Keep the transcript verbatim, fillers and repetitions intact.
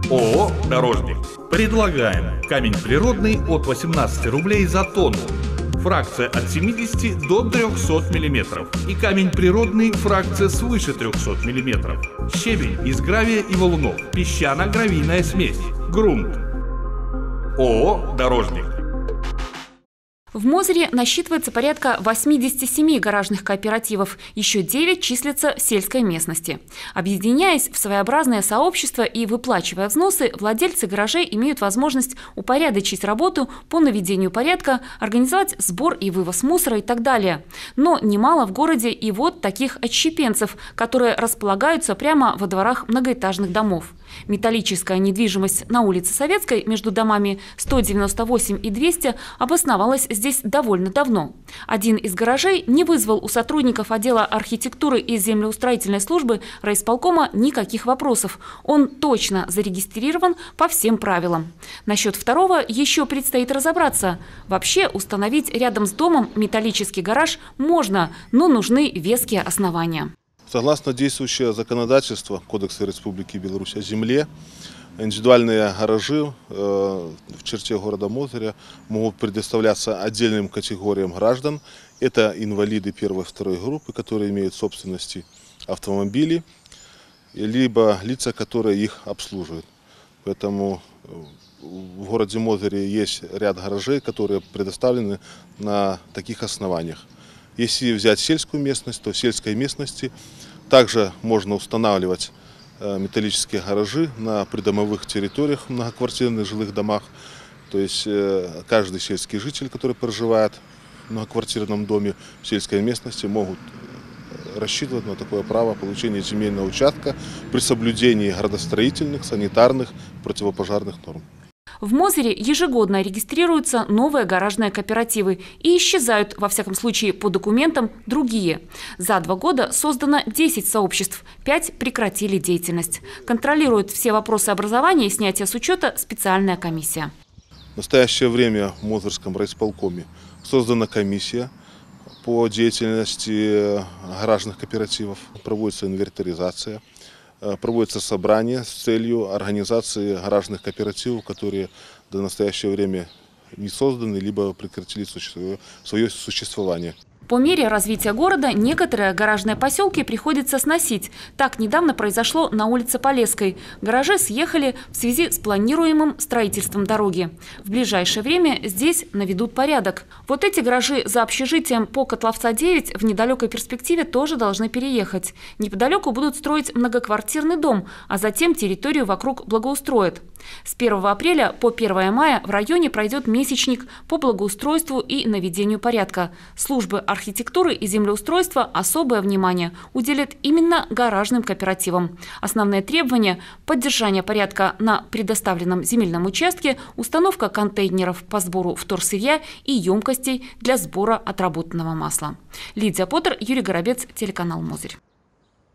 ООО «Дорожник». Предлагаем камень природный от восемнадцати рублей за тонну. Фракция от семидесяти до трёхсот миллиметров. И камень природный, фракция свыше трёхсот миллиметров. Щебень из гравия и валунов. Песчано-гравийная смесь. Грунт. ООО «Дорожник». В Мозыре насчитывается порядка восьмидесяти семи гаражных кооперативов, еще девять числятся в сельской местности. Объединяясь в своеобразное сообщество и выплачивая взносы, владельцы гаражей имеют возможность упорядочить работу по наведению порядка, организовать сбор и вывоз мусора и так далее. Но немало в городе и вот таких отщепенцев, которые располагаются прямо во дворах многоэтажных домов. Металлическая недвижимость на улице Советской между домами сто девяносто восемь и двести обосновалась здесь довольно давно. Один из гаражей не вызвал у сотрудников отдела архитектуры и землеустроительной службы райисполкома никаких вопросов. Он точно зарегистрирован по всем правилам. Насчет второго еще предстоит разобраться. Вообще установить рядом с домом металлический гараж можно, но нужны веские основания. Согласно действующего законодательства Кодекса Республики Беларусь о земле, индивидуальные гаражи э, в черте города Мозыря могут предоставляться отдельным категориям граждан. Это инвалиды первой и второй группы, которые имеют в собственности автомобили, либо лица, которые их обслуживают. Поэтому в городе Мозыре есть ряд гаражей, которые предоставлены на таких основаниях. Если взять сельскую местность, то в сельской местности также можно устанавливать металлические гаражи на придомовых территориях, многоквартирных жилых домах. То есть каждый сельский житель, который проживает в многоквартирном доме в сельской местности, могут рассчитывать на такое право получения земельного участка при соблюдении градостроительных, санитарных, противопожарных норм. В Мозыре ежегодно регистрируются новые гаражные кооперативы и исчезают, во всяком случае по документам, другие. За два года создано десять сообществ, пять прекратили деятельность. Контролирует все вопросы образования и снятия с учета специальная комиссия. В настоящее время в Мозырском райисполкоме создана комиссия по деятельности гаражных кооперативов, проводится инвентаризация. Проводится собрание с целью организации гаражных кооперативов, которые до настоящего время не созданы, либо прекратили свое существование. По мере развития города некоторые гаражные поселки приходится сносить. Так недавно произошло на улице Полесской. Гаражи съехали в связи с планируемым строительством дороги. В ближайшее время здесь наведут порядок. Вот эти гаражи за общежитием по Котловца девять в недалекой перспективе тоже должны переехать. Неподалеку будут строить многоквартирный дом, а затем территорию вокруг благоустроят. С первого апреля по первое мая в районе пройдет месячник по благоустройству и наведению порядка. Службы архитектуры и землеустройства особое внимание уделят именно гаражным кооперативам. Основные требования – поддержание порядка на предоставленном земельном участке, установка контейнеров по сбору вторсырья и емкостей для сбора отработанного масла. Лидия Поттер, Юрий Горобец, телеканал Мозырь.